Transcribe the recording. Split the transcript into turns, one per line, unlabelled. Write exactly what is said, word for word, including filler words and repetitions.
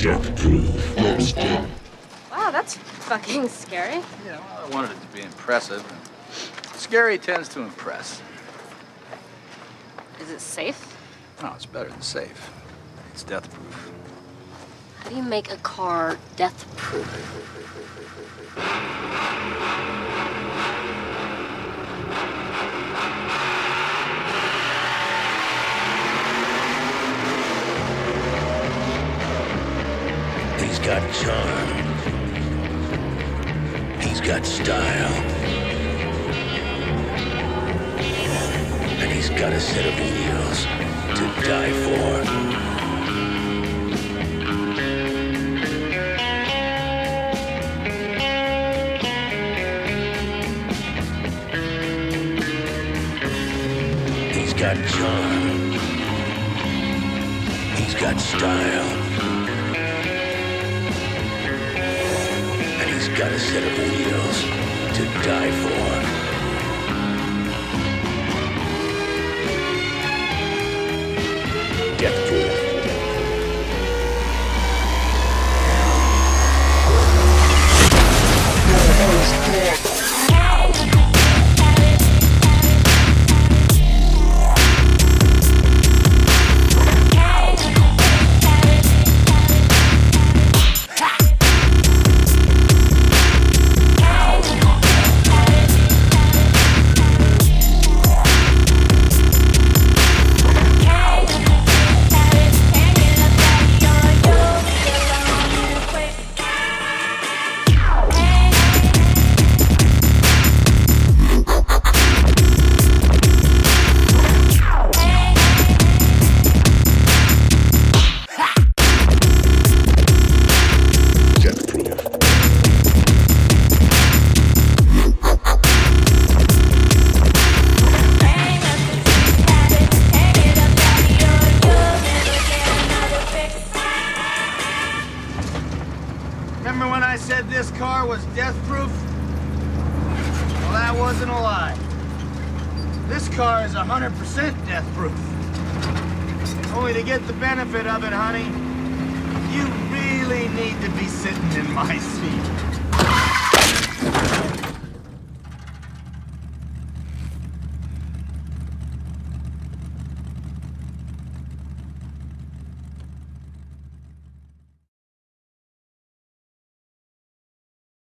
Death-proof.
Wow, that's fucking scary.
Yeah, well, I wanted it to be impressive. And scary tends to impress.
Is it safe?
No, it's better than safe. It's death-proof.
How do you make a car death-proof?
He's got charm. He's got style. And he's got a set of wheels to die for. He's got charm. He's got style. And he's got a set of wheels to die for. Death-proof.
Remember when I said this car was death-proof? Well, that wasn't a lie. This car is one hundred percent death-proof. Only to get the benefit of it, honey, you really need to be sitting in my seat.